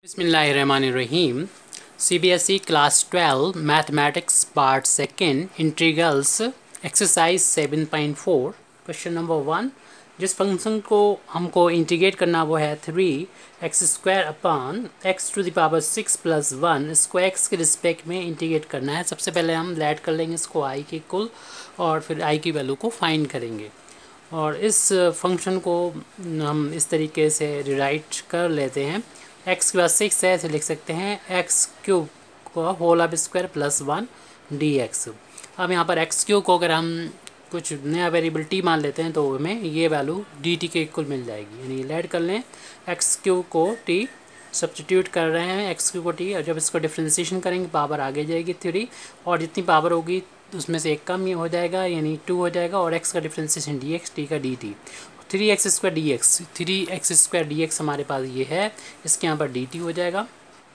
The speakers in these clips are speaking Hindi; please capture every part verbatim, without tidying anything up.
बिस्मिल्लाहिर्रहमानिर्रहीम। C B S E class twelve mathematics part second integrals exercise seven point four question number one. जिस फंक्शन को हमको इंटीग्रेट करना वो है three x square upon x to the power six plus one. इसको एक्स के रिस्पेक्ट में इंटीग्रेट करना है। सबसे पहले हम लेट कर लेंगे इसको आई के इक्वल और फिर आई की वैल्यू को फाइंड करेंगे। और इस फंक्शन को हम इस तरीके से रिराइट कर लेते हैं। एक्स के बाद सिक्स है ऐसे लिख सकते हैं एक्स क्यूब को whole of square plus one d x. अब यहाँ पर एक्स क्यूब को अगर हम कुछ नया वेरिएबल टी मान लेते हैं तो हमें ये वैल्यू डी टी के इक्वल मिल जाएगी। यानी ऐड कर लें एक्स क्यूब को टी सब्स्टिट्यूट कर रहे हैं एक्स क्यूब को टी, और जब इसको डिफ्रेंशिएशन करेंगे पावर आगे जाएगी थ्री, और जितनी पावर होगी उसमें से एक कम ये हो जाएगा यानी टू हो जाएगा, और एक्स का डिफ्रेंशिएशन डी एक्स, टी का d t. Three x square d x three x square d x हमारे पास ये है, इसके यहाँ पर डी टी हो जाएगा।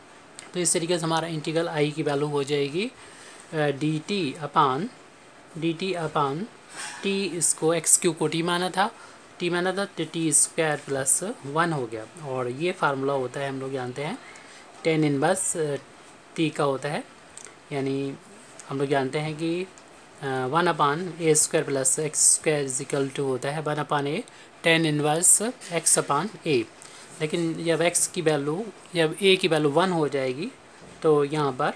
तो इस तरीके से हमारा इंटीग्रल आई की वैल्यू हो जाएगी d t upon d t upon t, इसको एक्स क्यू को टी माना था टी माना था तो टी स्क्वायर प्लस वन हो गया। और ये फार्मूला होता है हम लोग जानते हैं टेन इनवर्स टी का होता है, यानी हम लोग जानते हैं कि one upon a square plus x square equal to होता है one upon a tan inverse x upon a. लेकिन जब एक्स की वैल्यू जब ए की वैल्यू वन हो जाएगी तो यहाँ पर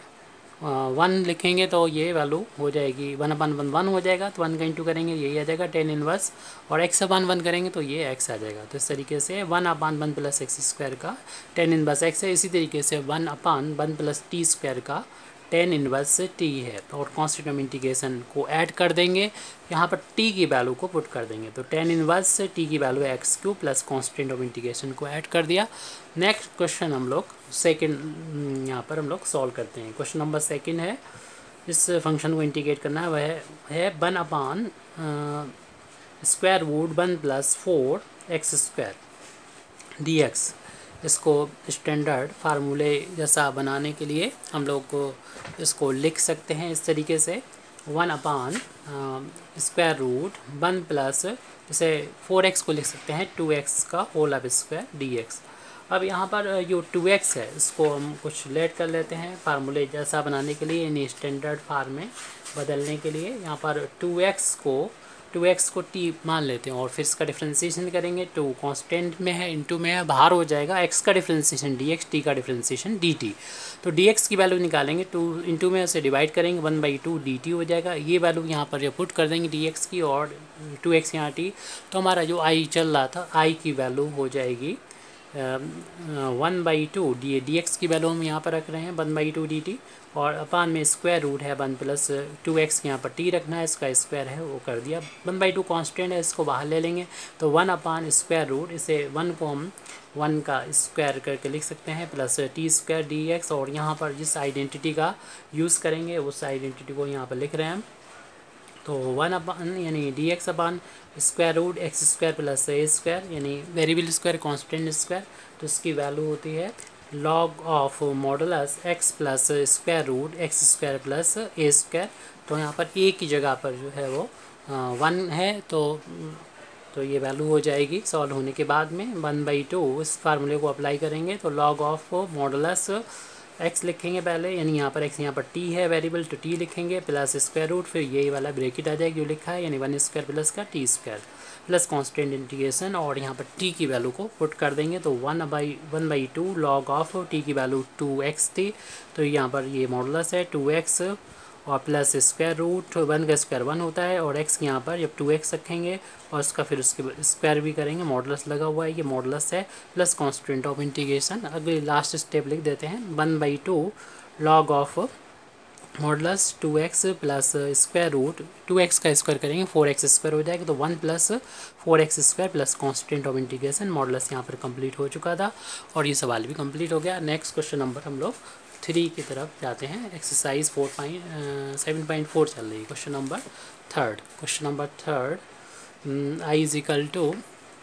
वन लिखेंगे तो ये वैल्यू हो जाएगी वन अपान वन वन हो जाएगा, तो वन का इंटू करेंगे यही आ जाएगा टेन इनवर्स, और एक्स अपान वन करेंगे तो ये एक्स आ जाएगा। तो इस तरीके से one upon one plus x square का टेन इनवर्स एक्स है। इसी तरीके से one upon one plus t square का टेन इनवर्स टी है। और कांस्टेंट ऑफ इंटीग्रेशन को ऐड कर देंगे, यहाँ पर टी की वैल्यू को पुट कर देंगे। तो टेन इनवर्स से टी की वैल्यू है x q plus constant of integration को ऐड कर दिया। नेक्स्ट क्वेश्चन हम लोग सेकंड यहाँ पर हम लोग सॉल्व करते हैं। क्वेश्चन नंबर सेकंड है, इस फंक्शन को इंटीग्रेट करना है, वह है one upon square root one plus four x square d x. इसको स्टैंडर्ड फार्मूले जैसा बनाने के लिए हम लोग को इसको लिख सकते हैं इस तरीके से one upon square root one plus, जैसे फोर एक्स को लिख सकते हैं टू एक्स का whole of square d x. अब यहाँ पर जो टू एक्स है इसको हम कुछ लेट कर लेते हैं फार्मूले जैसा बनाने के लिए, यानी स्टैंडर्ड फार्म में बदलने के लिए। यहाँ पर टू एक्स को टू एक्स को टी मान लेते हैं और फिर इसका डिफ्रेंशिएशन करेंगे। टू कांस्टेंट में है इनटू में है, बाहर हो जाएगा एक्स का डिफ्रेंशिएशन डी एक्स, टी का डिफ्रेंशिएशन डी टी। तो डी एक्स की वैल्यू निकालेंगे, टू इंटू में उसे डिवाइड करेंगे, one by two d t हो जाएगा। ये वैल्यू यहाँ पर पुट कर देंगे डी एक्स की और टू एक्स यहाँ टी। तो हमारा जो आई चल रहा था आई की वैल्यू हो जाएगी one by two d d x की वैल्यू हम यहाँ पर रख रहे हैं one by two d t, और अपान में स्क्वायर रूट है वन प्लस टू एक्स, यहाँ पर टी रखना है, इसका स्क्वायर है वो कर दिया। वन बाई टू कॉन्स्टेंट है, इसको बाहर ले लेंगे तो वन अपान स्क्वायर रूट, इसे वन को हम वन का स्क्वायर करके लिख सकते हैं plus t square d x. और यहाँ पर जिस आइडेंटिटी का यूज़ करेंगे उस आइडेंटिटी को यहाँ पर लिख रहे हैं हम। तो वन अपान यानी d x upon square root x square plus a square, यानी वेरिएबल स्क्वायर कांस्टेंट स्क्वायर, तो इसकी वैल्यू होती है log of modulus x plus square root x square plus a square. तो यहाँ पर ए की जगह पर जो है वो वन है, तो तो ये वैल्यू हो जाएगी सॉल्व होने के बाद में वन बाई टू। इस फार्मूले को अप्लाई करेंगे तो लॉग ऑफ मॉडुलस एक्स लिखेंगे पहले, यानी यहाँ पर एक्स यहाँ पर टी है वेरिएबल तो टी लिखेंगे प्लस स्क्वायर रूट, फिर यही वाला ब्रैकेट आ जाएगा जो लिखा है, यानी वन स्क्वायर प्लस का t square plus constant integration, और यहाँ पर टी की वैल्यू को पुट कर देंगे। तो one by one by two log of t की वैल्यू टू एक्स थी, तो यहाँ पर ये मॉडुलस है टू एक्स और प्लस स्क्वायर रूट वन का स्क्वायर वन होता है, और एक्स यहाँ पर जब टू एक्स रखेंगे और इसका फिर उसके स्क्वायर भी करेंगे, मॉडुलस लगा हुआ है, ये मॉडुलस है प्लस कांस्टेंट ऑफ इंटीग्रेशन। अगले लास्ट स्टेप लिख देते हैं one by two log of modulus two x plus square root, two x का स्क्वायर करेंगे फोर एक्स स्क्वायर हो जाएगा, तो one plus four x square plus constant of integration. Modulus यहाँ पर कंप्लीट हो चुका था और ये सवाल भी कंप्लीट हो गया। नेक्स्ट क्वेश्चन नंबर हम लोग थ्री की तरफ जाते हैं। Exercise four point seven point four चल रही है। Question number third question number third I is equal to,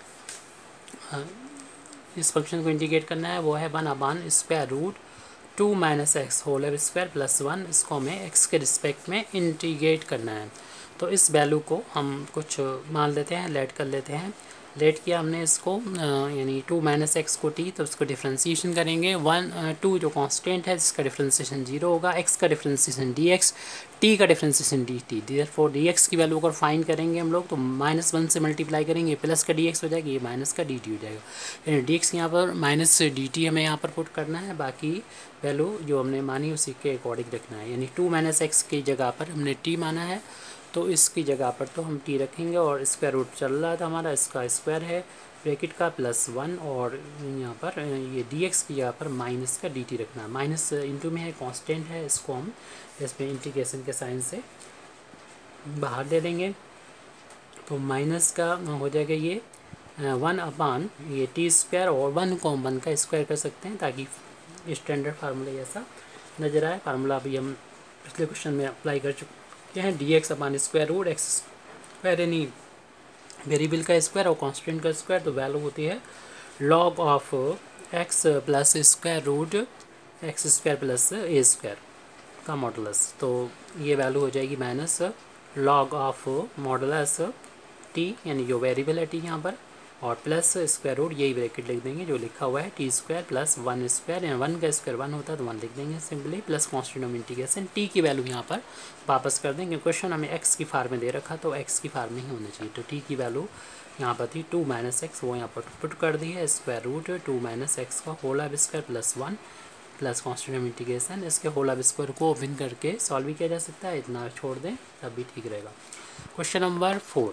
इस फंक्शन को इंटीग्रेट करना है, वो है one upon square root two minus x whole square plus one. इसको हमें एक्स के रिस्पेक्ट में इंटीग्रेट करना है। तो इस वैल्यू को हम कुछ मान लेते हैं, लेट कर लेते हैं। लेट किया हमने इसको, यानी टू माइनस एक्स को टी, तो उसको डिफ्रेंसीशन करेंगे। वन टू जो कांस्टेंट है जिसका डिफ्रेंसीशन जीरो होगा, एक्स का डिफ्रेंसीशन डी एक्स, टी का differentiation d t. Therefore d x की वैल्यू अगर फाइंड करेंगे हम लोग तो माइनस वन से मल्टीप्लाई करेंगे, प्लस का डी एक्स हो जाएगा, ये माइनस का डी टी हो जाएगा। यानी डी एक्स यहाँ पर माइनस डी टी हमें यहाँ पर पुट करना है, बाकी वैल्यू जो हमने मानी उसी के अकॉर्डिंग रखना है। यानी टू माइनस एक्स की जगह पर हमने टी माना है, तो इसकी जगह पर तो हम टी रखेंगे, और स्क्वायर रूट चल रहा था हमारा, इसका स्क्वायर है ब्रैकेट का प्लस वन, और यहाँ पर ये डी एक्स की जगह पर माइनस का डी टी रखना है। माइनस इंटू में है, कांस्टेंट है, इसको हम इसमें इंटीग्रेशन के साइन से बाहर दे देंगे, तो माइनस का हो जाएगा ये वन अपान ये टी स्क्वायर, और वन को हम वन का स्क्वायर कर सकते हैं ताकि स्टैंडर्ड फार्मूला जैसा नज़र आए। फार्मूला अभी हम पिछले क्वेश्चन में अप्लाई कर चुके हैं, d x upon square root x square, यानी वेरिएबल का स्क्वायर और कांस्टेंट का स्क्वायर, तो वैल्यू होती है log of x plus square root x square plus a square का मॉडुलस। तो ये वैल्यू हो जाएगी minus log of modulus t, यानी जो वेरिएबल है टी यहाँ पर, और प्लस स्क्वायर रूट, यही ब्रैकेट लिख देंगे जो लिखा हुआ है t square plus one square, या वन का स्क्वायर वन होता है तो वन लिख देंगे simply, plus constant of integration t की वैल्यू यहाँ पर वापस कर देंगे। क्वेश्चन हमें एक्स की फार्म में दे रखा, तो एक्स की फार्म में ही होना चाहिए, तो टी की वैल्यू यहाँ पर थी टू माइनस एक्स, वो यहाँ पर पुट कर दी है, square root two minus x का whole of square plus one plus constant of integration, इसके होल ऑफ स्क्वायर को ओपन करके सॉल्व भी किया जा सकता है, इतना छोड़ दें तब भी ठीक रहेगा। क्वेश्चन नंबर फोर,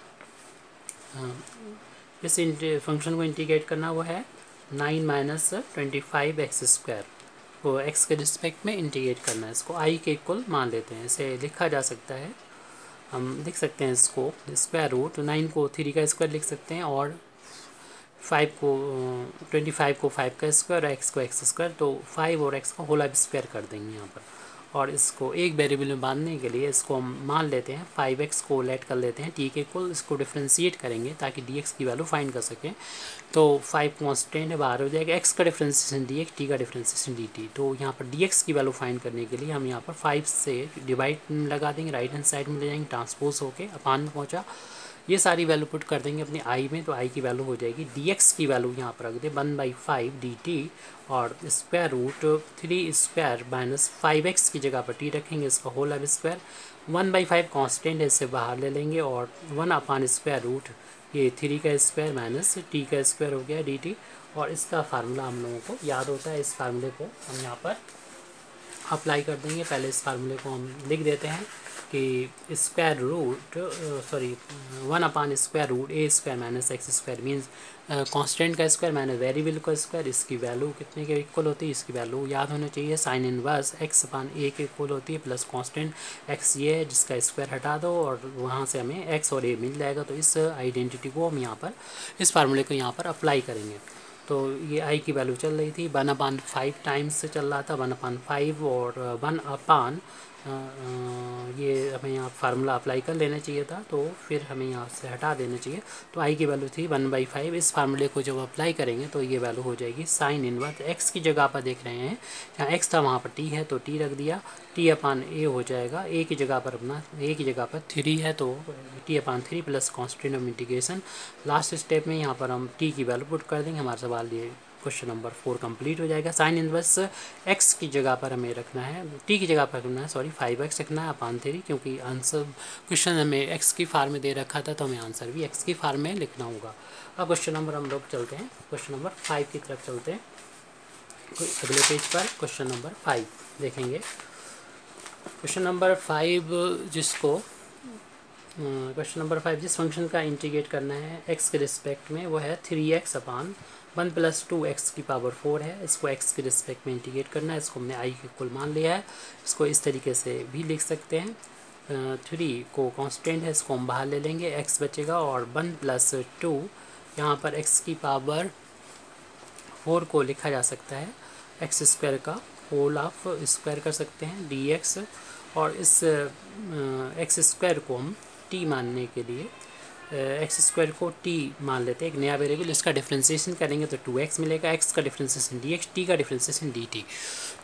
इस फंक्शन को इंटीग्रेट करना वो है nine minus twenty five x square को एक्स के रिस्पेक्ट में इंटीग्रेट करना है, इसको आई के इक्वल मान लेते हैं। इसे लिखा जा सकता है, हम लिख सकते हैं इसको स्क्वायर रूट नाइन को थ्री का स्क्वायर लिख सकते हैं, और फाइव को ट्वेंटी फाइव को फाइव का स्क्वायर और एक्स को एक्स स्क्वायर, तो फाइव और एक्स का होल ऑफ स्क्वायर कर देंगे यहाँ पर। और इसको एक वेरिएबल में बांधने के लिए इसको हम मान लेते हैं फाइव एक्स को लेट कर लेते हैं टी के इक्वल, इसको डिफ्रेंशिएट करेंगे ताकि डी एक्स की वैल्यू फाइंड कर सकें। तो फाइव कॉन्स्टेंट है, बाहर हो जाएगा, एक्स का डिफ्रेंशिएशन डी एक्स, टी का डिफ्रेंशिएशन डी टी। तो यहाँ पर डी एक्स की वैल्यू फाइंड करने के लिए हम यहाँ पर फाइव से डिवाइड लगा देंगे, राइट हैंड साइड में ले जाएंगे, ट्रांसपोज होके अपान में पहुँचा, ये सारी वैल्यू पुट कर देंगे अपनी आई में, तो आई की वैल्यू हो जाएगी डी एक्स की वैल्यू यहाँ पर रख दे one by five d t, और square root three square minus five x की जगह पर टी रखेंगे, इसका whole of square, one by five constant है, इससे बाहर ले लेंगे, और वन अपान स्क्वायर रूट ये थ्री का स्क्वायर माइनस टी का स्क्वायर हो गया डी टी। और इसका फार्मूला हम लोगों को याद होता है, इस फार्मूले को हम यहाँ पर अप्लाई कर देंगे। पहले इस फार्मूले को हम लिख देते हैं कि square root sorry one upon square root a square minus x square means constant का स्क्वायर माइनस वेरिएबल का स्क्वायर, इसकी वैल्यू कितने के इक्वल होती है, इसकी वैल्यू याद होना चाहिए, sine inverse x upon a के इक्वल होती है, प्लस कांस्टेंट एक्स ये है जिसका स्क्वायर हटा दो और वहाँ से हमें एक्स और ए मिल जाएगा। तो इस आइडेंटिटी को हम यहाँ पर इस फार्मूले को यहाँ पर अप्लाई करेंगे। तो ये आई की वैल्यू चल रही थी वन अपान फाइव टाइम्स से चल रहा था, वन अपान फाइव और वन अपान ये हमें यहाँ फार्मूला अप्लाई कर लेना चाहिए था, तो फिर हमें यहाँ से हटा देना चाहिए। तो आई की वैल्यू थी वन बाई फाइव, इस फार्मूले को जब अप्लाई करेंगे तो ये वैल्यू हो जाएगी साइन इनवर्स एक्स की जगह पर देख रहे हैं, जहाँ एक्स था वहाँ पर टी है तो टी रख दिया, टी अपान ए हो जाएगा, ए की जगह पर अपना ए की जगह पर थ्री है तो t upon three plus constant of integration. Last step में यहाँ पर हम टी की वैल्यू पुट कर देंगे, हमारा सवाल ये क्वेश्चन नंबर फोर कंप्लीट हो जाएगा। साइन इनवर्स एक्स की जगह पर हमें रखना है, टी की जगह पर रखना है सॉरी फाइव एक्स रखना है अपान थ्री, क्योंकि आंसर क्वेश्चन हमें एक्स की फार्म में दे रखा था तो हमें आंसर भी एक्स की फार्म में लिखना होगा। अब क्वेश्चन नंबर हम लोग चलते हैं, क्वेश्चन नंबर फाइव की तरफ चलते हैं। अगले पेज पर क्वेश्चन नंबर फाइव देखेंगे। क्वेश्चन नंबर फाइव जिसको क्वेश्चन नंबर फाइव जिस फंक्शन का इंटीग्रेट करना है एक्स के रिस्पेक्ट में वो है three x upon one plus two x की पावर फोर है, इसको एक्स के रिस्पेक्ट में इंटीग्रेट करना है, इसको हमने आई के इक्वल मान लिया है। इसको इस तरीके से भी लिख सकते हैं, थ्री को कांस्टेंट है इसको हम बाहर ले लेंगे, एक्स बचेगा और वन प्लस टू यहाँ पर एक्स की पावर फोर को लिखा जा सकता है एक्स स्क्वायर का होल ऑफ स्क्वायर कर सकते हैं डी एक्स, और इस एक्स स्क्वायर को हम टी मानने के लिए एक्स स्क्वायर को टी मान लेते हैं, एक नया वेरिएबल, इसका डिफ्रेंशिएशन करेंगे तो टू एक्स मिलेगा, एक्स का डिफ्रेंशिएशन डी एक्स, टी का डिफ्रेंशिएशन डी टी।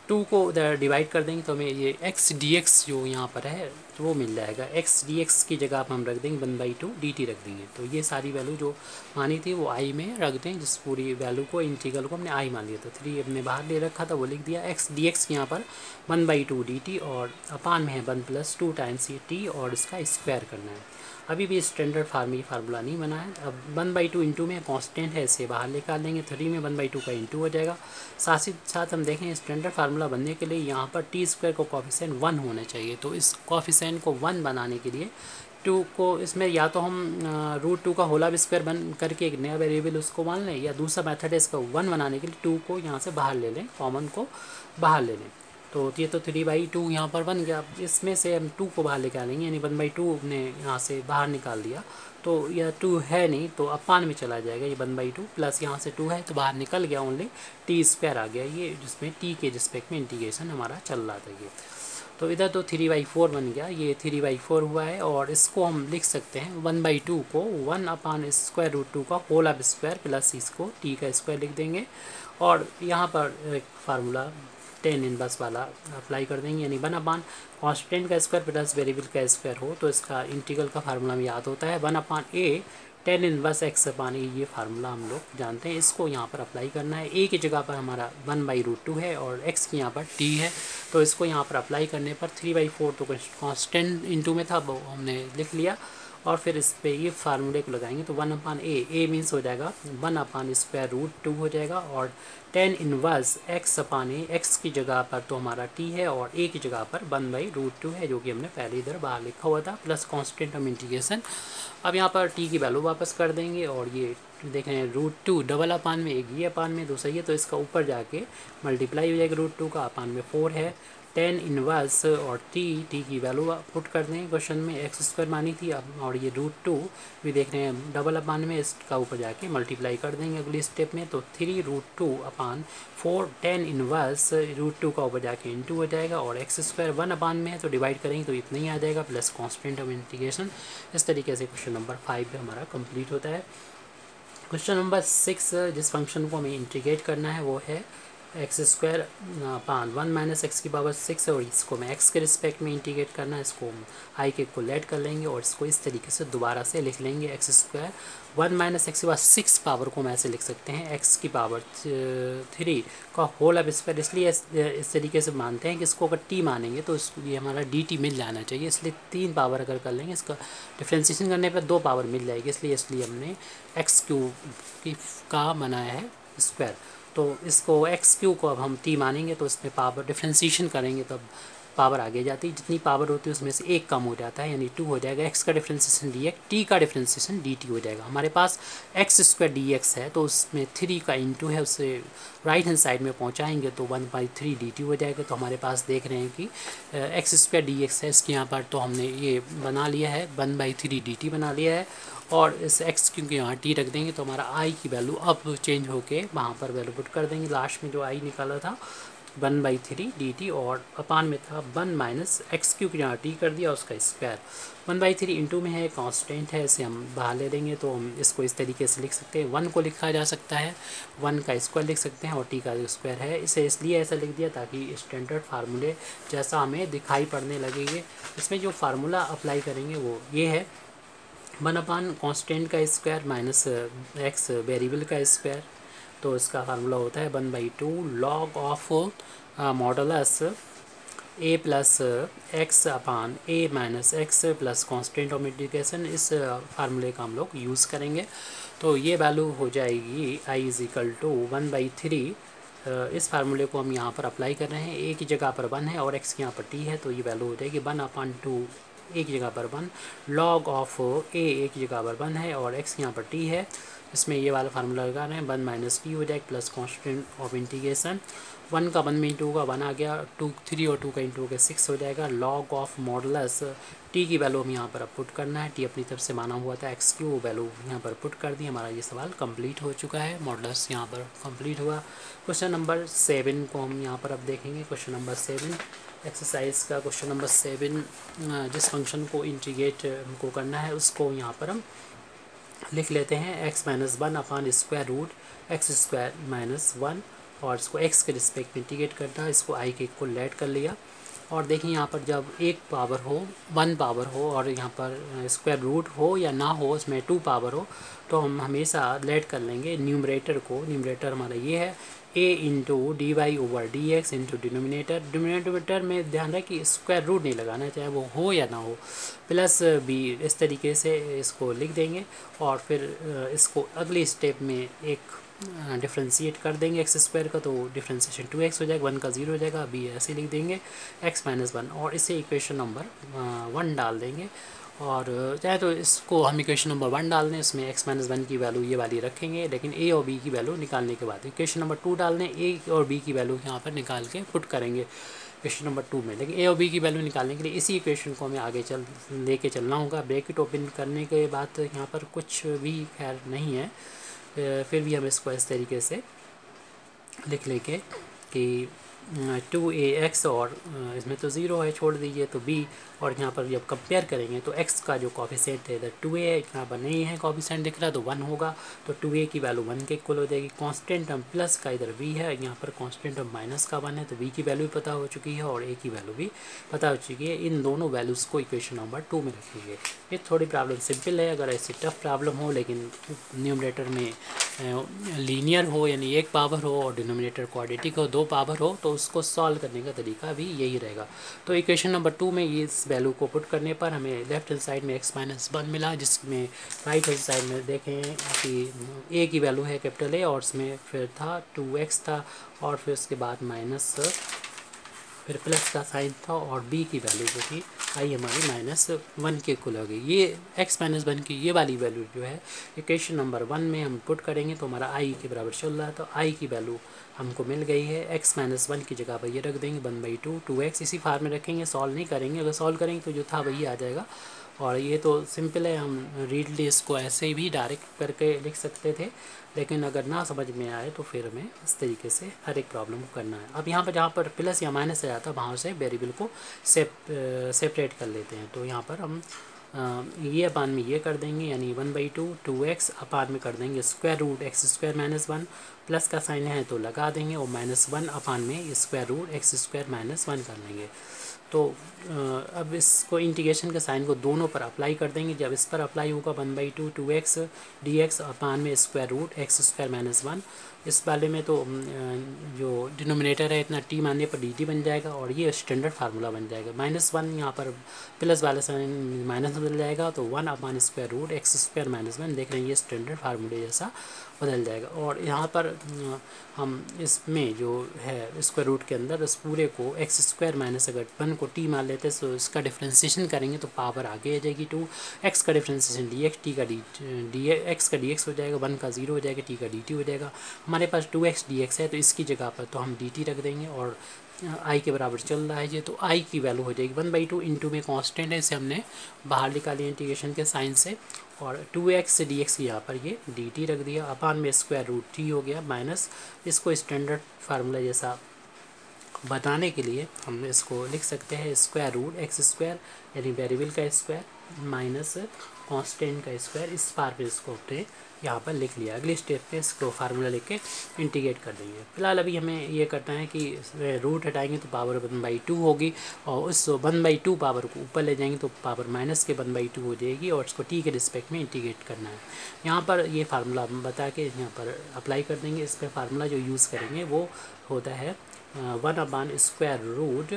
टू को उधर डिवाइड कर देंगे तो हमें ये एक्स डी एक्स जो यहाँ पर है तो वो मिल जाएगा। एक्स डी एक्स की जगह पर हम रख देंगे one by two d t रख देंगे। तो ये सारी वैल्यू जो मानी थी वो आई में रख दें, जिस पूरी वैल्यू को इंटीग्रल को हमने आई मान लिया। तो थ्री हमने बाहर ले रखा था वो लिख दिया। एक्स डी एक्स यहाँ पर one by two d t और अपान में है वन प्लस टू टाइम्स ये टी और इसका स्क्वायर करना है। अभी भी स्टैंडर्ड फार्म ये फार्मूला नहीं बना है। अब वन बाई टू इंटू में कांस्टेंट है, इसे बाहर निकाल लेंगे। थ्री में वन बाई टू का इंटू हो जाएगा। साथ ही साथ हम देखें स्टैंडर्ड फार्मूला बनने के लिए यहाँ पर टी स्क्वायर को कॉफिशेंट वन होना चाहिए। तो इस कॉफिशेंट को वन बनाने के लिए टू को इसमें या तो हम रूट टू का होल स्क्वायर बन करके एक नया वेरिएबल उसको मान लें, या दूसरा मेथड है इसका वन बनाने के लिए टू को यहाँ से बाहर ले लें, कॉमन को बाहर ले लें। तो ये तो थ्री बाई टू यहाँ पर बन गया। इसमें से हम टू को बाहर लेके आएंगे, यानी वन बाई टू ने यहाँ से बाहर निकाल दिया। तो यह टू है नहीं तो अपान में चला जाएगा, ये वन बाई टू प्लस यहाँ से टू है तो बाहर निकल गया, ओनली टी स्क्वायर आ गया, ये जिसमें टी के रिस्पेक्ट में इंटीग्रेशन हमारा चल रहा था ये। तो इधर तो थ्री बाई फोर बन गया, ये थ्री बाई फोर हुआ है। और इसको हम लिख सकते हैं वन बाई टू को one upon square root two का होल ऑफ स्क्वायर प्लस इसको टी का स्क्वायर लिख देंगे। और यहाँ पर एक फार्मूला टेन इनवर्स वाला अप्लाई कर देंगे, यानी वन अपान कॉन्स्टेंट का स्क्वायर प्लस वेरिएबल का स्क्वायर हो तो इसका इंटीग्रल का फार्मूला में याद होता है one upon a tan inverse x upon a, ये फार्मूला हम लोग जानते हैं। इसको यहाँ पर अप्लाई करना है। ए की जगह पर हमारा वन बाई रूट टू है और एक्स की यहाँ पर टी है, तो इसको यहाँ पर अप्लाई करने पर थ्री बाई फोर तो कॉन्स्टेंट इंटू में था वो हमने लिख लिया। और फिर इस पर ये फार्मूले को लगाएंगे तो वन अपान ए ए मीन्स हो जाएगा one upon square root two हो जाएगा। और tan inverse x upon a, x की जगह पर तो हमारा टी है और ए की जगह पर वन बाई रूट टू है, जो कि हमने पहले इधर बाहर लिखा हुआ था, प्लस कांस्टेंट हम इंटीग्रेशन। अब यहाँ पर टी की वैल्यू वापस कर देंगे और ये देख रहे हैं रूट टू डबल अपान में एक ये अपान में दूसरा ये, तो इसका ऊपर जाके मल्टीप्लाई हो जाएगा। रूट टू का अपान में फोर है, टेन इनवर्स और टी टी की वैल्यू पुट कर दें क्वेश्चन में, एक्स स्क्वायर मानी थी अब, और ये रूट टू भी देख रहे हैं डबल अपान में, इसका ऊपर जाके मल्टीप्लाई कर देंगे अगली स्टेप में। तो three root two upon four tan inverse root two का ऊपर जाके इंटू हो जाएगा। और एक्स स्क्वायर वन अपान में है तो डिवाइड करेंगे तो इतना ही आ जाएगा, प्लस कॉन्स्टेंट ऑफ इंटीग्रेशन। इस तरीके से क्वेश्चन नंबर फाइव पे हमारा कंप्लीट होता है। क्वेश्चन नंबर सिक्स, जिस फंक्शन को हमें इंटीग्रेट करना है वो है x square upon one minus x की पावर सिक्स, और इसको मैं एक्स के रिस्पेक्ट में इंटीग्रेट करना है। इसको आई के को लेट कर लेंगे और इसको इस तरीके से दोबारा से लिख लेंगे। X square one minus x के बाद सिक्स पावर को हम ऐसे लिख सकते हैं एक्स की पावर थ्री का होल ऑफ स्क्वायर, इसलिए इस, इस तरीके से मानते हैं कि इसको अगर टी मानेंगे तो इसको ये हमारा डी टी मिल जाना चाहिए, इसलिए तीन पावर अगर कर लेंगे इसका डिफ्रेंशिएशन करने पर दो पावर मिल जाएगी, इसलिए इसलिए हमने एक्स क्यूब की का बनाया है स्क्वायर। तो इसको एक्स क्यू को अब हम टी मानेंगे तो इसमें पावर डिफ्रेंशिएशन करेंगे तब पावर आगे जाती है, जितनी पावर होती है उसमें से एक कम हो जाता है, यानी टू हो जाएगा। एक्स का डिफ्रेंशिएशन डी एक्स, टी का डिफ्रेंशिएशन डी टी हो जाएगा। हमारे पास एक्स स्क्वायर डी एक्स है तो उसमें थ्री का इंटू है, उससे राइट हैंड साइड में पहुंचाएंगे तो one by three d t हो जाएगा। तो हमारे पास देख रहे हैं कि एक्स स्क्वायर डी एक्स है, इसके यहाँ पर तो हमने ये बना लिया है one by three d t बना लिया है। और इस एक्स क्योंकि यहाँ टी रख देंगे तो हमारा आई की वैल्यू अब चेंज होके वहाँ पर वैल्यू पुट कर देंगे। लास्ट में जो आई निकाला था one by three d t और अपान में था वन माइनस एक्स क्यू की यहाँ टी कर दिया उसका square. One by three into में है कांस्टेंट है, इसे हम बाहर ले लेंगे तो हम इसको इस तरीके से लिख सकते हैं। वन को लिखा जा सकता है, वन का स्क्वायर लिख सकते हैं और टी का स्क्वायर है, इसे इसलिए ऐसा लिख दिया ताकि स्टैंडर्ड फार्मूले जैसा हमें दिखाई पड़ने लगेंगे। इसमें जो फार्मूला अप्लाई करेंगे वो ये है वन अपान कॉन्स्टेंट का स्क्वायर माइनस एक्स वेरिएबल का स्क्वायर। तो इसका फार्मूला होता है one by two log of modulus a plus x upon a minus x plus constant of integration. इस फार्मूले का हम लोग यूज़ करेंगे तो ये वैल्यू हो जाएगी I is equal to one by three. इस फार्मूले को हम यहाँ पर अप्लाई कर रहे हैं, ए की जगह पर वन है और एक्स की यहाँ पर टी है, तो ये वैल्यू हो जाएगी वन अपान टू ए की जगह पर one log of a a की जगह पर वन है और एक्स यहाँ पर टी है। इसमें ये वाला फार्मूला लगा रहे हैं वन माइनस टी हो जाएगा plus constant of integration. One का वन में इंटू होगा वन आ गया, टू थ्री और टू का इंटू होगा सिक्स हो जाएगा। लॉग ऑफ मॉडलस टी की वैल्यू हम यहाँ पर अब पुट करना है, टी अपनी तरफ से माना हुआ था एक्स क्यू, वैल्यू यहाँ पर पुट कर दी। हमारा ये सवाल कंप्लीट हो चुका है, मॉडलस यहाँ पर कंप्लीट हुआ। क्वेश्चन नंबर सेवन को हम यहाँ पर अब देखेंगे। क्वेश्चन नंबर सेवन एक्सरसाइज का क्वेश्चन नंबर सेवन, जिस फंक्शन को इंटीग्रेट हमको करना है उसको यहाँ पर हम लिख लेते हैं x minus one upon square root x square minus one और इसको एक्स के रिस्पेक्ट में इंटीग्रेट करना है, इसको आई के इक्वल लेट कर लिया। और देखिए यहाँ पर जब एक पावर हो, वन पावर हो और यहाँ पर स्क्वायर रूट हो या ना हो, उसमें टू पावर हो, तो हम हमेशा लेट कर लेंगे न्यूमरेटर को। न्यूमरेटर हमारा ये है a into d y over d x into denominator. Denominator में ध्यान रहे कि स्क्वायर रूट नहीं लगाना, चाहे वो हो या ना हो, प्लस बी, इस तरीके से इसको लिख देंगे। और फिर इसको अगले स्टेप में एक डिफ्रेंशिएट कर देंगे एक्स स्क्वायर का, तो डिफ्रेंशिएशन टू एक्स हो जाएगा, वन का ज़ीरो हो जाएगा, बी ऐसे लिख देंगे एक्स माइनस वन, और इसे इक्वेशन नंबर वन डाल देंगे। और चाहे तो इसको हम इक्वेशन नंबर वन डाल दें, इसमें एक्स माइनस वन की वैल्यू ये वाली रखेंगे, लेकिन ए और बी की वैल्यू निकालने के बाद इक्वेशन नंबर टू डाल दें, ए और बी की वैल्यू यहाँ पर निकाल के पुट करेंगे इक्वेशन नंबर टू में। लेकिन ए और बी की वैल्यू निकालने के लिए इसी इक्वेशन को हमें आगे चल लेके चलना होगा। ब्रैकेट ओपन करने के बाद यहाँ पर कुछ भी खैर नहीं है, फिर भी हम इसको इस तरीके से लिख लेंगे कि टू ए एक्स, और इसमें तो ज़ीरो है, छोड़ दीजिए, तो बी। और यहाँ पर जब कंपेयर करेंगे तो x का जो कॉफिशेंट है इधर टू ए है, यहाँ पर नहीं है कॉफिशेंट दिख रहा, तो वन होगा, तो टू ए की वैल्यू वन के इक्वल हो जाएगी। कांस्टेंट टर्म प्लस का इधर v है, यहाँ पर कांस्टेंट टर्म माइनस का वन है, तो v की वैल्यू पता हो चुकी है और a की वैल्यू भी पता हो चुकी है। इन दोनों वैल्यूज़ को इक्वेशन नंबर टू में रखेंगे। ये थोड़ी प्रॉब्लम सिंपल है, अगर ऐसी टफ प्रॉब्लम हो लेकिन न्यूमरेटर में लीनियर हो यानी एक पावर हो और डिनोमिनेटर क्वाड्रेटिक हो, दो पावर हो, तो उसको सॉल्व करने का तरीका भी यही रहेगा। तो इक्वेशन नंबर टू में ये इस वैल्यू को पुट करने पर हमें लेफ्ट हैंड साइड में x माइनस वन मिला, जिसमें राइट हैंड साइड में देखें कि a की वैल्यू है कैपिटल A, और उसमें फिर था टू एक्स था, और फिर उसके बाद माइनस, फिर प्लस का साइन था, और b की वैल्यू जो थी आई हमारी माइनस वन के इक्वल हो गई। ये x माइनस वन की ये वाली वैल्यू जो है इक्वेशन नंबर वन में हम पुट करेंगे तो हमारा i के बराबर चल रहा है, तो i की वैल्यू हमको मिल गई है। x माइनस वन की जगह पर ये रख देंगे one by two, two x इसी फार्म में रखेंगे, सॉल्व नहीं करेंगे, अगर सॉल्व करेंगे तो जो था वही आ जाएगा। और ये तो सिंपल है, हम रीडली इसको ऐसे भी डायरेक्ट करके लिख सकते थे, लेकिन अगर ना समझ में आए तो फिर हमें इस तरीके से हर एक प्रॉब्लम को करना है। अब यहाँ पर जहाँ पर प्लस या माइनस आ जाता है वहाँ से वेरिएबल को सेप सेपरेट कर लेते हैं। तो यहाँ पर हम आ, ये अपान में ये कर देंगे, यानी one by two two x upon में कर देंगे square root x square minus one, plus का साइन है तो लगा देंगे, और माइनस वन अपान में square root x square minus one कर लेंगे। तो अब इसको इंटीग्रेशन के साइन को दोनों पर अप्लाई कर देंगे। जब इस पर अप्लाई होगा one by two two x d x upon में square root x square minus one, इस वाले में तो जो डिनोमिनेटर है इतना टी मानने पर डी टी बन जाएगा, और ये स्टैंडर्ड फार्मूला बन जाएगा। माइनस वन यहाँ पर प्लस वाले साइन माइनस बदल जाएगा, तो one upon square root x square minus one, देख रहे हैं ये स्टैंडर्ड फार्मूले जैसा बदल जाएगा। और यहाँ पर हम इसमें जो है स्क्वायर रूट के अंदर इस पूरे को एक्स स्क्वायर माइनस अगर वन को टी मान लेते हैं तो इसका डिफ्रेंशिएशन करेंगे तो पावर आगे आ जाएगी टू, एक्स का डिफ्रेंशिएशन डी एक्स, टी का डी डी एक्स का डी एक्स हो जाएगा, वन का जीरो हो जाएगा, टी का डी टी हो जाएगा। हमारे पास टू एक्स डी एक्स है तो इसकी जगह पर तो हम डी टी रख देंगे, और आई के बराबर चल रहा है ये, तो आई की वैल्यू हो जाएगी वन बाई टू इंटू में कांस्टेंट है, इसे हमने बाहर निकाली इंटीग्रेशन के साइन से, और टू एक्स डी एक्स यहाँ पर ये डी टी रख दिया, अपान में स्क्वायर रूट टी हो गया, माइनस इसको स्टैंडर्ड फार्मूला जैसा बताने के लिए हम इसको लिख सकते हैं स्क्वायर रूट एक्स स्क्वायर यानी वेरिएबल का स्क्वायर माइनस कांस्टेंट का स्क्वायर, इस पार पे इसको अपने यहाँ पर लिख लिया। अगले स्टेप पे इसको फार्मूला लिख के इंटीग्रेट कर देंगे। फिलहाल अभी हमें ये करना है कि रूट हटाएंगे तो पावर वन बाई टू होगी, और उस वन बाई टू पावर को ऊपर ले जाएंगे तो पावर माइनस के वन बाई टू हो जाएगी, और इसको टी के रिस्पेक्ट में इंटीग्रेट करना है। यहाँ पर ये फार्मूला हम बता के यहाँ पर अप्लाई कर देंगे। इस पर फार्मूला जो यूज़ करेंगे वो होता है one upon square root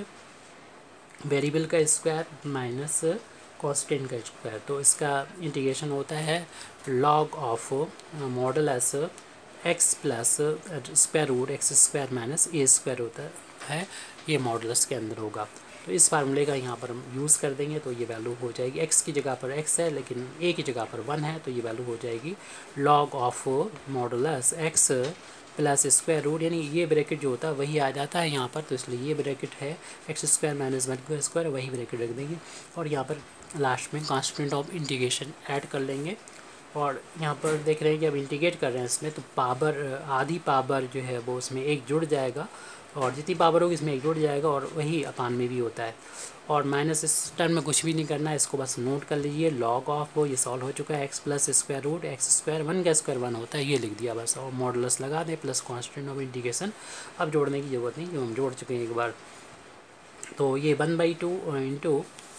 variable का स्क्वायर माइनस कॉन्स्टेंट का स्क्वायर, तो इसका इंटीग्रेशन होता है log of modulus x plus square root x square minus a square होता है, ये मॉडल्स के अंदर होगा। तो इस फार्मूले का यहाँ पर हम यूज़ कर देंगे तो ये वैल्यू हो जाएगी, x की जगह पर x है लेकिन a की जगह पर वन है, तो ये वैल्यू हो जाएगी log of modulus x plus square root, यानी ये ब्रैकेट जो होता है वही आ जाता है यहाँ पर, तो इसलिए ये ब्रैकेट है एक्स स्क्वायर माइनस वन का स्क्वायर, वही ब्रैकेट रख देंगे, और यहाँ पर लास्ट में कांस्टेंट ऑफ इंटीग्रेशन ऐड कर लेंगे। और यहाँ पर देख रहे हैं कि अब इंटीग्रेट कर रहे हैं इसमें, तो पावर आधी पावर जो है वो उसमें एक जुड़ जाएगा, और जितनी पावर होगी इसमें एक जुड़ जाएगा और वही अपान में भी होता है। और माइनस इस टर्म में कुछ भी नहीं करना है, इसको बस नोट कर लीजिए। लॉग ऑफ वो ये सॉल्व हो चुका है, x plus square root x square one का स्क्वायर वन होता है, ये लिख दिया बस। और मॉडुलस लगा दें प्लस कांस्टेंट ऑफ इंटीग्रेशन। अब जोड़ने की ज़रूरत नहीं, जो हम जोड़ चुके हैं एक बार। तो ये वन बाई टू इंटू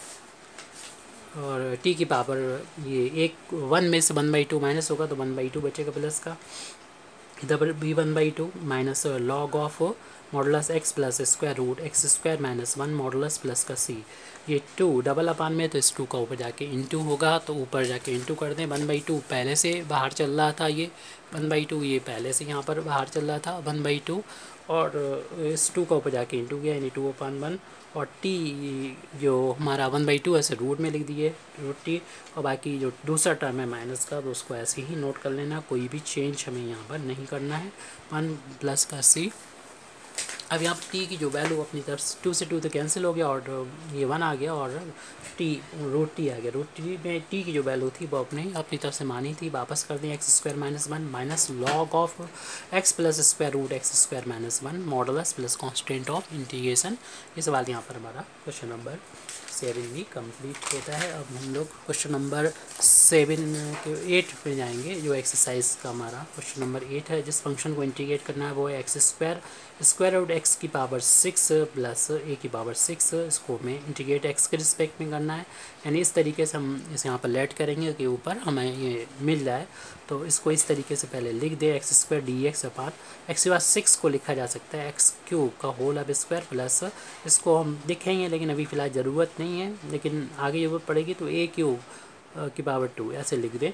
और टी की पावर ये एक वन में से वन बाई टू माइनस होगा तो वन बाई टू बचेगा प्लस का, इधर भी one by two minus log of modulus x plus square root x square minus one modulus plus का सी। ये टू डबल अपान में तो इस टू का ऊपर जाके इंटू होगा, तो ऊपर जाके इंटू कर दें। वन बाई टू पहले से बाहर चल रहा था, ये वन बाई टू ये पहले से यहाँ पर बाहर चल रहा था वन बाई टू, और इस टू का ऊपर जाके इंटू गया यानी टू अपान वन। और टी जो हमारा वन बाई टू ऐसे रूट में लिख दिए रूट टी, और बाकी जो दूसरा टर्म है माइनस का तो उसको ऐसे ही नोट कर लेना, कोई भी चेंज हमें यहाँ पर नहीं करना है। वन प्लस का सी। अब यहाँ पर टी की जो वैल्यू अपनी तरफ टू से टू तो कैंसिल हो गया और ये वन आ गया और टी रूट टी आ गया। रूट टी में टी की जो वैल्यू थी वो अपने अपनी तरफ से मानी थी, वापस कर दें। X square minus one minus log of x plus square root x square minus one modulus plus constant of integration. ये सवाल यहाँ पर हमारा क्वेश्चन नंबर सेवन भी कंप्लीट होता है। अब हम लोग क्वेश्चन नंबर सेवन के एट पे जाएंगे, जो एक्सरसाइज का हमारा क्वेश्चन नंबर एट है। जिस फंक्शन को इंटीग्रेट करना है वो है x square square root x की पावर सिक्स प्लस ए की पावर सिक्स। इसको हमें इंटीग्रेट एक्स के रिस्पेक्ट में करना है, यानी इस तरीके से हम इसे यहाँ पर लेट करेंगे कि ऊपर हमें ये मिल जाए। तो इसको इस तरीके से पहले लिख दे, x square d x upon x के बाद सिक्स को लिखा जा सकता है एक्स क्यूब का होल अब स्क्वायर प्लस, इसको हम लिखेंगे लेकिन अभी फ़िलहाल ज़रूरत नहीं है, लेकिन आगे ज़रूरत पड़ेगी तो ए क्यूब की पावर टू ऐसे लिख दे।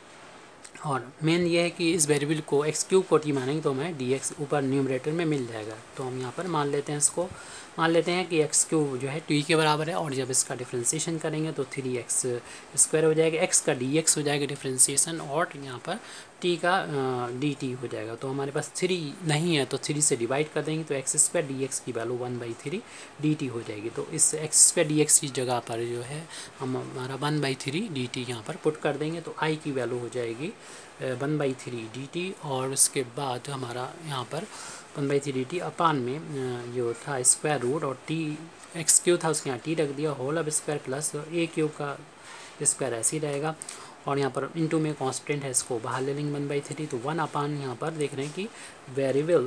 और मेन ये है कि इस वेरिएबल को एक्स क्यूब को टी मानेंगे तो हमें डी एक्स ऊपर न्यूमरेटर में मिल जाएगा। तो हम यहाँ पर मान लेते हैं, इसको मान लेते हैं कि एक्स क्यूब जो है टी के बराबर है, और जब इसका डिफ्रेंशिएशन करेंगे तो थ्री एक्स स्क्वायर हो जाएगा, एक्स का डी एक्स हो जाएगा डिफ्रेंशिएशन, और यहाँ पर टी का डी टी हो जाएगा। तो हमारे पास थ्री नहीं है तो थ्री से डिवाइड कर देंगे तो एक्स स्क्वायर डी एक्स की value one by three d t हो जाएगी। तो इस एक्स स्क्वायर डी एक्स की जगह पर जो है हम हमारा one by three d t यहाँ पर पुट कर देंगे, तो आई की वैल्यू हो जाएगी one by three d t, और उसके बाद हमारा यहाँ पर one by three d t upon में जो था स्क्वायर रूट और टी एक्स क्यू था उसके यहाँ टी रख दिया होल अब स्क्वायर प्लस ए क्यूब का स्क्वायर ऐसे ही रहेगा, और यहाँ पर इनटू में कांस्टेंट है इसको बाहर ले लेंगे वन बाई थ्री। तो वन अपान यहाँ पर देख रहे हैं कि वेरिएबल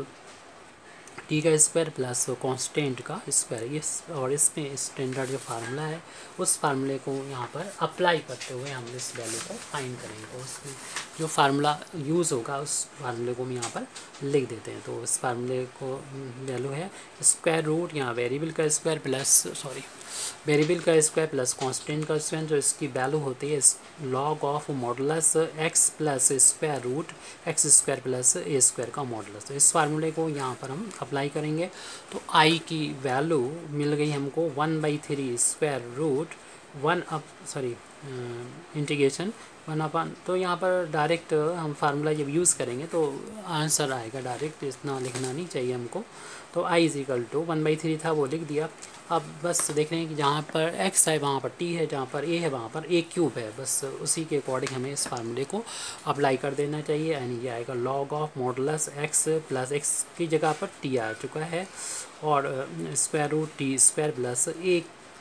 टी का स्क्वायर प्लस कांस्टेंट का स्क्वायर, ये और इसमें स्टैंडर्ड जो फार्मूला है उस फार्मूले को यहाँ पर अप्लाई करते हुए हम इस वैल्यू को फाइंड करेंगे। तो उसमें जो फार्मूला यूज़ होगा उस फार्मूले को हम यहाँ पर लिख देते हैं। तो उस फार्मूले को वैल्यू है स्क्वायर रूट यहाँ वेरिएबल का स्क्वायर प्लस सॉरी वेरिएबल का स्क्वायर प्लस कांस्टेंट का स्क्वायर, जो इसकी वैल्यू होती है log of modulus x plus square root x square plus a square का मॉडुलस। तो इस फार्मूले को यहाँ पर हम अप्लाई करेंगे तो आई की वैल्यू मिल गई हमको one by three square root one up sorry integration one upon. तो यहाँ पर डायरेक्ट हम फार्मूला जब यूज़ करेंगे तो आंसर आएगा डायरेक्ट, इतना लिखना नहीं चाहिए हमको। तो I is equal to one by three था वो लिख दिया। अब बस देख रहे हैं कि जहाँ पर एक्स है वहाँ पर टी है, जहाँ पर ए है वहाँ पर ए क्यूब है, बस उसी के अकॉर्डिंग हमें इस फार्मूले को अप्लाई कर देना चाहिए। यानी ये आएगा log of modulus x plus x की जगह पर टी आ चुका है, और square root t square plus a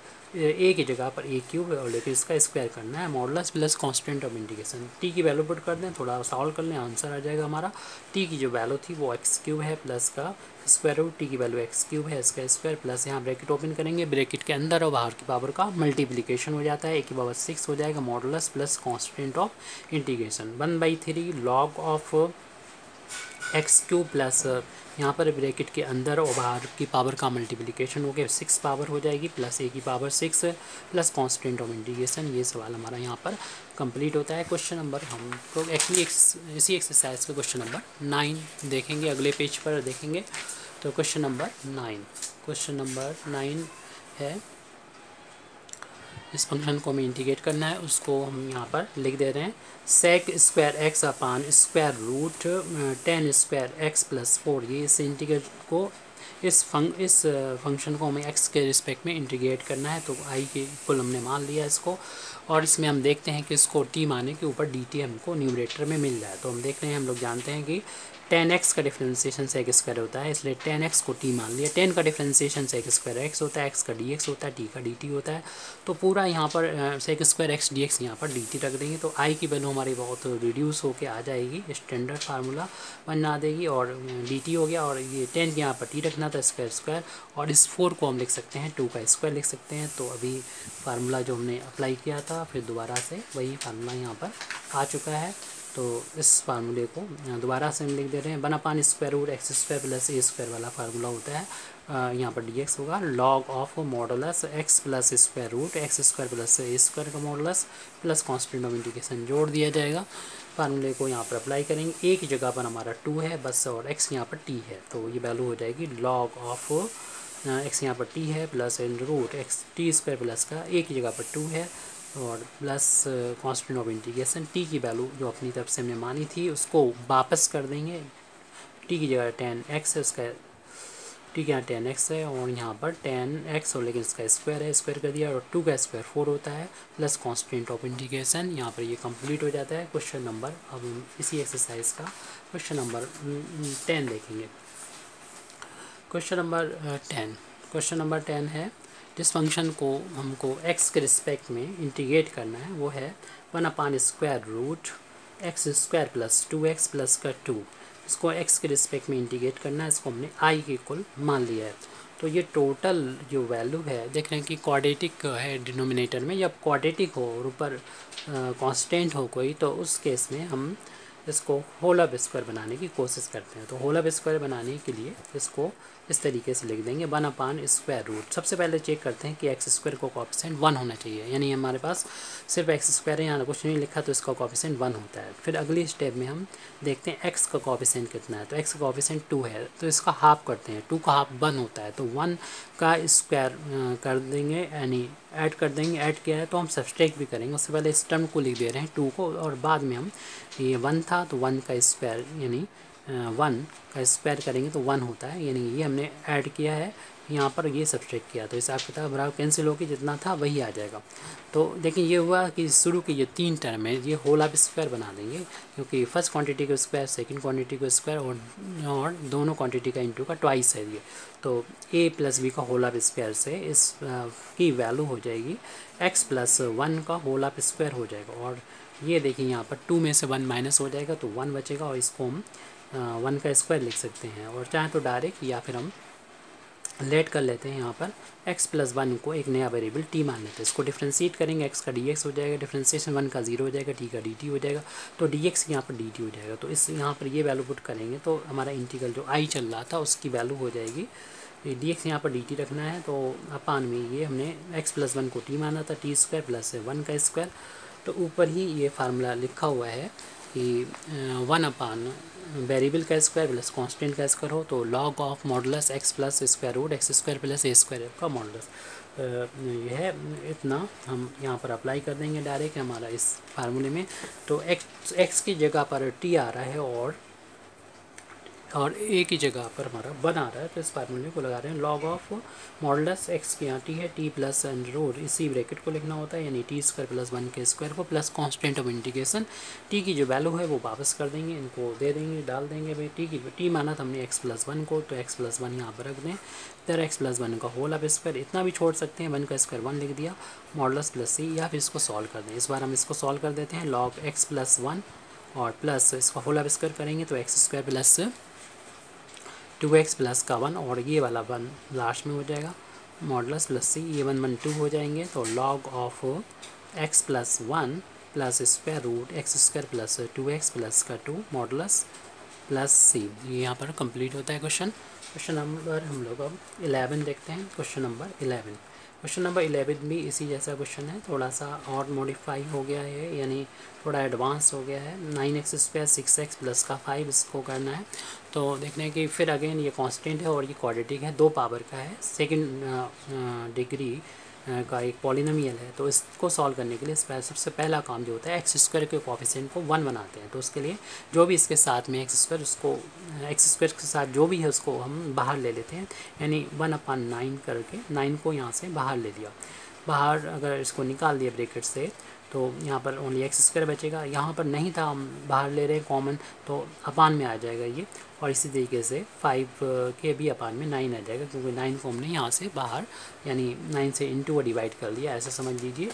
a की जगह पर ए क्यूब है और लेकिन इसका स्क्वायर करना है modulus plus constant of integration. T की वैल्यू पुट कर दें, थोड़ा सॉल्व कर लें, आंसर आ जाएगा हमारा। टी की जो वैल्यू थी वो एक्स क्यूब है प्लस का स्क्वायर रूट टी की वैल्यू एक्स क्यूब है इसका स्क्वायर प्लस यहाँ ब्रैकेट ओपन करेंगे, ब्रैकेट के अंदर और बाहर की पावर का मल्टीप्लिकेशन हो जाता है, ए की पावर सिक्स हो जाएगा modulus plus constant of integration one by three log of x cube plus यहाँ पर ब्रैकेट के अंदर और बाहर की पावर का मल्टीप्लिकेशन हो गया सिक्स पावर हो जाएगी प्लस ए की power six plus constant of integration. ये सवाल हमारा यहाँ पर कंप्लीट होता है। क्वेश्चन नंबर हम तो एक्चुअली इसी एक्सरसाइज का क्वेश्चन नंबर नाइन देखेंगे, अगले पेज पर देखेंगे। तो question number nine question number nine है, इस फंक्शन को हमें इंटीग्रेट करना है, उसको हम यहाँ पर लिख दे रहे हैं sec square x upon square root tan square x plus four. ये इस इंटीग्रेट को इस फंक इस फंक्शन को हमें एक्स के रिस्पेक्ट में इंटीग्रेट करना है। तो आई के इक्वल हमने मान लिया इसको, और इसमें हम देखते हैं कि इसको टी माने के ऊपर डी टी हमको न्यूमरेटर में मिल जाए। तो हम देख रहे हैं, हम लोग जानते हैं कि टेन एक्स का डिफ्रेंसिएशन सेक स्क्वायर होता है, इसलिए टेन एक्स को टी मान लिया। टेन का डिफ्रेंसिएशन सेक स्क्वायर एक्स होता है, एक्स का डी एक्स होता है, टी का डी टी होता है। तो पूरा यहाँ पर sec square x d x यहाँ पर डी टी रख देंगे, तो आई की वैल्यू हमारी बहुत रिड्यूस होकर आ जाएगी, स्टैंडर्ड फार्मूला बना देगी। और डी टी हो गया, और ये टेन के यहाँ पर टी रखना था, स्क्वायर स्क्वायर, और इस फोर को हम लिख सकते हैं टू का स्क्वायर लिख सकते हैं। तो अभी फार्मूला जो हमने अप्लाई किया था फिर दोबारा से वही फार्मूला यहाँ पर आ चुका है। तो इस फार्मूले को दोबारा से हम लिख दे रहे हैं, one upon square root x square plus a square वाला फार्मूला होता है। यहाँ पर डी एक्स होगा log of modulus x plus square root x square plus a square का modulus plus constant of integration जोड़ दिया जाएगा। फार्मूले को यहाँ पर अप्लाई करेंगे, एक ही जगह पर हमारा टू है बस, और एक्स यहाँ पर टी है, तो ये वैल्यू हो जाएगी लॉग ऑफ एक्स यहाँ पर टी है plus root x t square plus का एक ही जगह पर टू है, और plus constant of integration t की वैल्यू जो अपनी तरफ से हमने मानी थी उसको वापस कर देंगे। टी की जगह टेन एक्स है, उसका टी के यहाँ टेन एक्स है, और यहाँ पर टेन एक्स और लेकिन इसका स्क्वायर है, स्क्वायर कर दिया, और टू का स्क्वायर फोर होता है प्लस कांस्टेंट ऑफ इंटीग्रेशन। यहाँ पर ये कंप्लीट हो जाता है क्वेश्चन नंबर। अब हम इसी एक्सरसाइज का क्वेश्चन नंबर टेन देखेंगे। Question number ten question number ten है, जिस फंक्शन को हमको x के रिस्पेक्ट में इंटीग्रेट करना है वो है one upon square root x square plus two x plus का टू। इसको x के रिस्पेक्ट में इंटीग्रेट करना है, इसको हमने i के इक्वल मान लिया है। तो ये टोटल जो वैल्यू है देख रहे हैं कि क्वाड्रेटिक है डिनोमिनेटर में, जब क्वाड्रेटिक हो और ऊपर कांस्टेंट हो कोई, तो उस केस में हम इसको होल ऑफ स्क्वायर बनाने की कोशिश करते हैं। तो होल ऑफ स्क्वायर बनाने के लिए इसको इस तरीके से लिख देंगे, वन अपान स्क्वायर रूट। सबसे पहले चेक करते हैं कि एक्स स्क्वायर का कोएफिशिएंट वन होना चाहिए, यानी हमारे पास सिर्फ एक्स स्क्वायर है, यहाँ कुछ नहीं लिखा, तो इसका कोएफिशिएंट वन होता है। फिर अगली स्टेप में हम देखते हैं एक्स का कोएफिशिएंट कितना है, तो एक्स का कोएफिशिएंट टू है, तो इसका हाफ करते हैं, टू का हाफ वन होता है, तो वन का स्क्वायर कर देंगे, यानी ऐड कर देंगे। ऐड किया है तो हम सब्सट्रैक्ट भी करेंगे, उससे पहले इस टर्म को लिख दे रहे हैं टू को, और बाद में हम ये वन था तो वन का स्क्वायर यानी वन का स्क्वायर करेंगे तो वन होता है, यानी ये हमने ऐड किया है यहाँ पर, ये सब्सट्रैक्ट किया, तो हिसाब किताब बराबर कैंसिल होकर जितना था वही आ जाएगा। तो देखिए ये हुआ कि शुरू की जो तीन टर्म है ये होल ऑफ स्क्वायर बना देंगे, क्योंकि फर्स्ट क्वांटिटी का स्क्वायर सेकंड क्वांटिटी का स्क्वायर और, और दोनों क्वांटिटी का इंटू का ट्वाइस है ये। तो a प्लस बी का होल ऑफ स्क्वायर से इस आ, की वैल्यू हो जाएगी x प्लस वन का होल ऑफ स्क्वायर हो जाएगा। और ये देखिए यहाँ पर टू में से वन माइनस हो जाएगा तो वन बचेगा, और इसको हम वन का स्क्वायर लिख सकते हैं, और चाहे तो डायरेक्ट या फिर हम लेट कर लेते हैं। यहाँ पर x प्लस वन को एक नया वेरिएबल t मान लेते हैं, इसको डिफ्रेंशिएट करेंगे, x का dx हो जाएगा, डिफ्रेंशिएशन वन का जीरो हो जाएगा, t का dt हो जाएगा, तो dx यहाँ पर dt हो जाएगा। तो इस यहाँ पर ये वैल्यू पुट करेंगे तो हमारा इंटीग्रल जो i चल रहा था उसकी वैल्यू हो जाएगी, डी एक्स यहाँ पर डी टी रखना है, तो अपान में ये हमने x प्लस वन को t माना था, टी स्क्वायर प्लस वन का स्क्वायर, तो ऊपर ही ये फार्मूला लिखा हुआ है कि वन अपान वेरिएबल का स्क्वायर प्लस कांस्टेंट का स्क्वायर हो, तो log of modulus x plus square root x square plus a square का मॉडुलस। यह इतना हम यहाँ पर अप्लाई कर देंगे डायरेक्ट हमारा इस फार्मूले में। तो एक्स एक्स की जगह पर टी आ रहा है और और ए की जगह पर हमारा वन आ रहा है, तो इस फार्मूले को लगा रहे हैं लॉग ऑफ मॉडुलस एक्स की यहाँ टी है, टी प्लस एंड रूट इसी ब्रैकेट को लिखना होता है, यानी टी स्क्वायर प्लस वन के स्क्वायर को plus constant of integration. T की जो वैल्यू है वो वापस कर देंगे, इनको दे देंगे, डाल देंगे भाई टी की टी माना था हमने एक्स प्लस वन को, तो एक्स प्लस वन यहाँ पर रख दें, इधर एक्स प्लस वन का होल ऑफ स्क्वायर, इतना भी छोड़ सकते हैं, वन का स्क्वायर वन लिख दिया, मॉडुलस प्लस सी, या फिर इसको सॉल्व कर दें। इस बार हम इसको सॉल्व कर देते हैं, लॉग एक्स प्लस वन और प्लस इसका होल ऑफ स्क्वायर करेंगे तो x square plus two x plus का वन, और ये वाला वन लास्ट में हो जाएगा, मॉडुलस प्लस सी, ये वन वन टू हो जाएंगे, तो log of x plus one plus square root x square plus two x plus का टू मॉडुलस प्लस सी। ये यहाँ पर कंप्लीट होता है क्वेश्चन। क्वेश्चन नंबर हम लोग अब इलेवन देखते हैं। Question number eleven question number eleven भी इसी जैसा क्वेश्चन है, थोड़ा सा और मॉडिफाई हो गया है, यानी थोड़ा एडवांस हो गया है। Nine x square six x plus का फाइव इसको करना है, तो देखने हैं कि फिर अगेन ये कांस्टेंट है और ये क्वाड्रेटिक है, दो पावर का है, सेकंड डिग्री का एक पॉलिनोमियल है। तो इसको सॉल्व करने के लिए सबसे पहला काम जो होता है एक्स स्क्वायर के कोएफिशिएंट को वन बनाते हैं, तो उसके लिए जो भी इसके साथ में एक्स स्क्वायर उसको एक्स स्क्वायर के साथ जो भी है उसको हम बाहर ले लेते हैं, यानी वन अपान नाइन करके नाइन को यहाँ से बाहर ले लिया। बाहर अगर इसको निकाल दिया ब्रैकेट से तो यहाँ पर ओनली एक्स स्क्वायर बचेगा। यहाँ पर नहीं था, हम बाहर ले रहे हैं कॉमन, तो अपान में आ जाएगा ये। और इसी तरीके से फाइव के भी अपान में नाइन आ जाएगा, क्योंकि नाइन को हमने यहाँ से बाहर यानी नाइन से इंटू को डिवाइड कर लिया, ऐसा समझ लीजिए।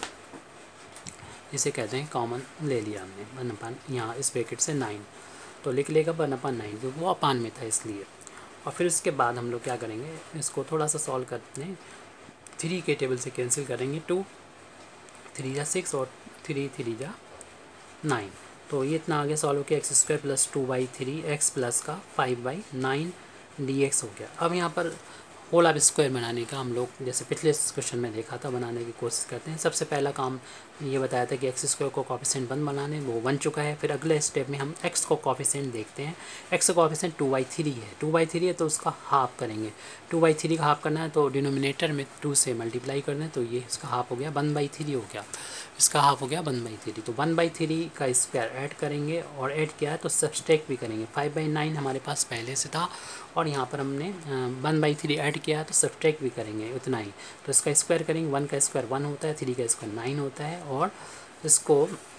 इसे कहते हैं कॉमन ले लिया हमने, वन अपान यहाँ इस ब्रैकेट से नाइन, तो लिख लेगा वन अपान नाइन, क्योंकि वो अपान में था इसलिए। और फिर इसके बाद हम लोग क्या करेंगे, इसको थोड़ा सा सॉल्व करते हैं। थ्री के टेबल से कैंसिल करेंगे, टू थ्री जा सिक्स और थ्री थ्री जा नाइन, तो ये इतना आगे सॉल्व किया, x square plus two by three x plus का five by nine d x हो गया। अब यहाँ पर होल ऑफ स्क्वायर बनाने का हम लोग जैसे पिछले क्वेश्चन में देखा था बनाने की कोशिश करते हैं। सबसे पहला काम ये बताया था कि एक्स स्क्वायर को कॉफिशिएंट वन बनाने, वो बन चुका है। फिर अगले स्टेप में हम एक्स को कॉफिशिएंट देखते हैं। एक्स का कॉफिशिएंट टू बाई थ्री है, टू बाई थ्री है तो उसका हाफ करेंगे। टू बाई थ्री का हाफ करना है तो डिनोमिनेटर में टू से मल्टीप्लाई करना है, तो ये इसका हाफ हो गया, वन बाई थ्री हो गया, इसका हाफ हो गया वन बाई थ्री। तो वन बाई थ्री का स्क्वायर ऐड करेंगे, और ऐड किया है तो सब्सट्रैक्ट भी करेंगे। फाइव बाई नाइन हमारे पास पहले से था, और यहाँ पर हमने वन बाई थ्री ऐड किया है तो सब्सट्रैक्ट भी करेंगे उतना ही। तो इसका स्क्वायर करेंगे, वन का स्क्वायर वन होता है, थ्री का स्क्वायर नाइन होता है, और इसको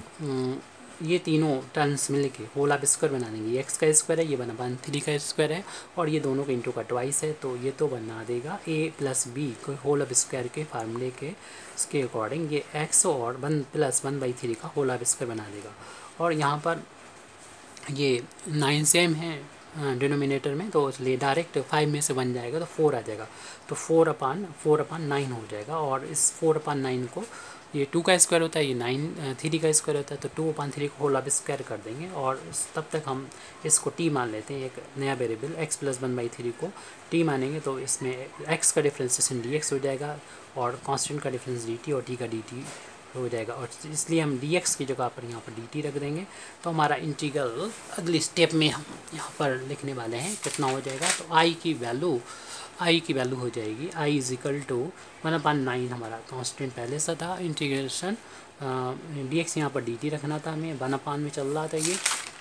ये तीनों टर्म्स मिल के होल ऑफ स्क्वायर बना देंगे। एक्स का स्क्वायर है, ये बना वन थ्री का स्क्वायर है, और ये दोनों का इंटू का ट्वाइस है, तो ये तो बना देगा ए प्लस बी को होल ऑफ स्क्वायर के फार्मूले के इसके अकॉर्डिंग ये एक्स और one plus one by three का होल ऑफ स्क्वायर बना देगा। और यहाँ पर ये नाइन सेम है डिनोमिनेटर में, तो इसलिए डायरेक्ट फाइव में से वन जाएगा तो फोर आ जाएगा, तो four upon four upon nine हो जाएगा। और इस फोर अपान नाइन को, ये टू का स्क्वायर होता है, ये नाइन थ्री का स्क्वायर होता है, तो टू अपान थ्री को होल ऑफ स्क्वायर कर देंगे। और तब तक हम इसको टी मान लेते हैं, एक नया variable x plus one by three को टी मानेंगे, तो इसमें एक्स का डिफ्रेंसिएशन डी एक्स हो जाएगा, और कॉन्स्टेंट का डिफरेंस डी टी और टी का डी टी हो जाएगा। और इसलिए हम dx की जगह पर यहाँ पर dt रख देंगे, तो हमारा इंटीग्रल अगली स्टेप में हम यहाँ पर लिखने वाले हैं कितना हो जाएगा। तो i की वैल्यू i की वैल्यू हो जाएगी i is equal to one upon nine, हमारा कांस्टेंट पहले से था। इंटीग्रेशन dx यहाँ पर dt रखना था हमें, वन अपान में चल रहा था ये,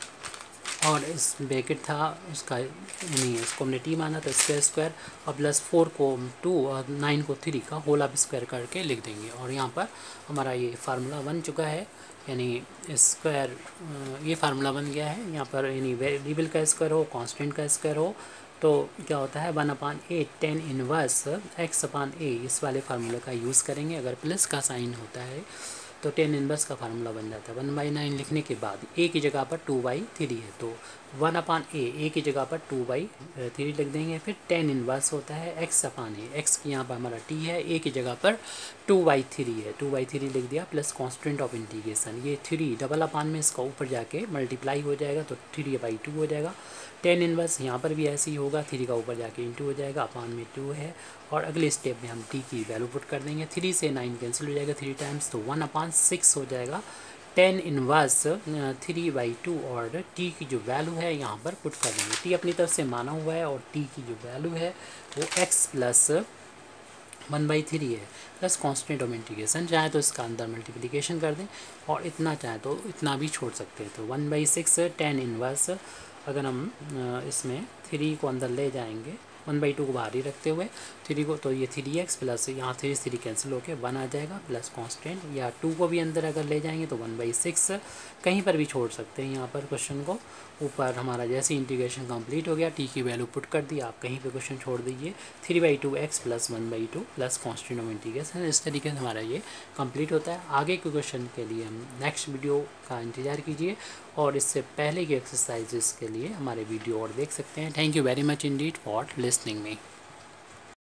और इस ब्रैकेट था उसका नहीं है, इसको हमने टी माना, तो स्क्वायर स्क्वायर और प्लस फोर को टू और नाइन को थ्री का होल ऑफ स्क्वायर करके लिख देंगे। और यहाँ पर हमारा ये फार्मूला बन चुका है, यानी स्क्वायर ये फार्मूला बन गया है। यहाँ पर यानी वेरिएबल का स्क्वायर हो, कांस्टेंट का स्क्वायर हो, तो क्या होता है one upon a tan inverse x upon a, इस वाले फार्मूले का यूज़ करेंगे। अगर प्लस का साइन होता है तो टेन इनवर्स का फार्मूला बन जाता है। वन बाई नाइन लिखने के बाद ए की जगह पर टू बाई थ्री है, तो वन अपान ए, ए की जगह पर टू बाई थ्री लिख देंगे। फिर टेन इनवर्स होता है एक्स अपान ए, एक्स की यहाँ पर हमारा टी है, ए की जगह पर टू बाई थ्री है, टू बाई थ्री लिख दिया, प्लस कॉन्स्टेंट ऑफ इंटीग्रेशन, ये थ्री डबल अपान में इसका ऊपर जाके मल्टीप्लाई हो जाएगा, तो थ्री बाई टू हो जाएगा। टेन इनवर्स यहाँ पर भी ऐसे ही होगा, थ्री का ऊपर जाके इंटू हो जाएगा, अपान में टू है। और अगले स्टेप में हम टी की वैल्यू पुट कर देंगे, थ्री से नाइन कैंसिल हो जाएगा थ्री टाइम्स, तो वन अपान सिक्स हो जाएगा। Tan inverse three by two, और टी की जो वैल्यू है यहाँ पर पुट कर देंगे। टी अपनी तरफ से माना हुआ है, और टी की जो वैल्यू है वो x plus one by three है, प्लस कॉन्स्टेंट ऑफ इंटीग्रेशन, चाहे तो इसका अंदर मल्टीप्लिकेशन कर दें, और इतना चाहे तो इतना भी छोड़ सकते हैं। तो one by six tan inverse, अगर हम इसमें थ्री को अंदर ले जाएंगे, वन बाई टू को बाहर ही रखते हुए थ्री को, तो ये थ्री एक्स प्लस यहाँ थ्री थ्री कैंसिल होकर वन आ जाएगा, प्लस कांस्टेंट, या टू को भी अंदर अगर ले जाएंगे तो वन बाई सिक्स कहीं पर भी छोड़ सकते हैं। यहाँ पर क्वेश्चन को ऊपर हमारा जैसे इंटीग्रेशन कंप्लीट हो गया, टी की वैल्यू पुट कर दी, आप कहीं पे क्वेश्चन छोड़ दीजिए, three by two x plus one by two plus constant of integration, इस तरीके से हमारा ये कंप्लीट होता है। आगे के क्वेश्चन के लिए हम नेक्स्ट वीडियो का इंतज़ार कीजिए, और इससे पहले की एक्सरसाइजेस के लिए हमारे वीडियो और देख सकते हैं। Thank you very much indeed for listening me.